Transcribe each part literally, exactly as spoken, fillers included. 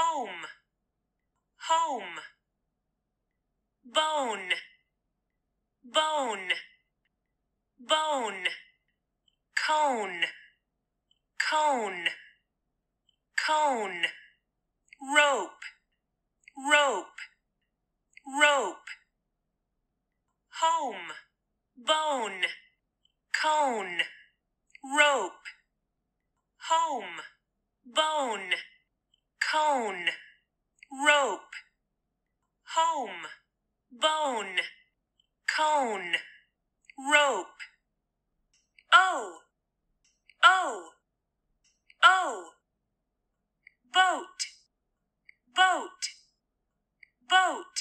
home, home. Bone, bone, bone. Cone, cone, cone. Rope, rope, rope. Home, bone, cone, rope. Home, bone, cone, rope. Home, bone, cone, rope. Oh, oh, oh. Boat, boat, boat.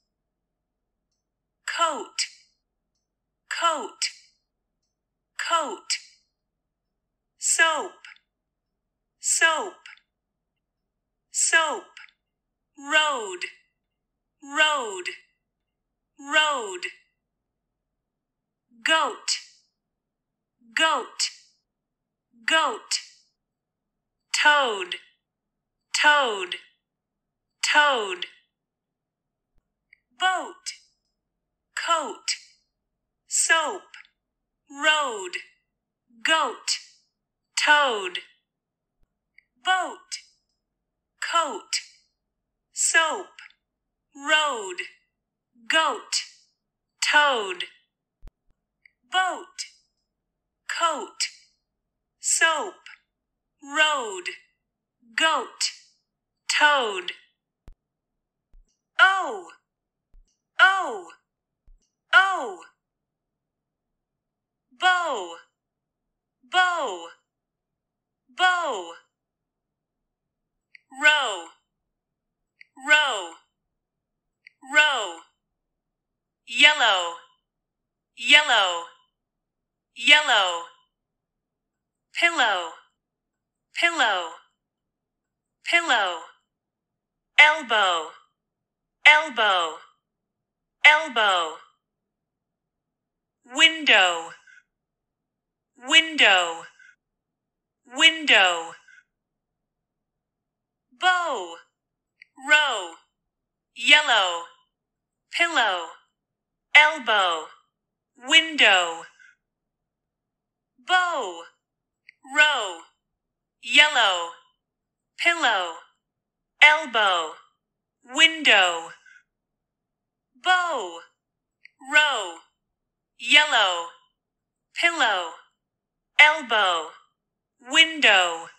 Coat, coat, coat. Soap, soap, soap. Road, road, road. Goat, goat, goat. Toad, toad, toad. Boat, coat, soap, road, goat, toad. Boat, coat, soap, road, goat, toad. Boat, coat, soap, road, goat, toad. Oh, oh, oh. Bow, bow, bow. Row, row, row. Yellow, yellow, yellow. Pillow, pillow, pillow. Elbow, elbow, elbow. Window, window, window. Bow, row, yellow. Pillow, elbow, window. Bow, row, yellow. Pillow, elbow, window. Bow, row, yellow. Pillow, elbow, window.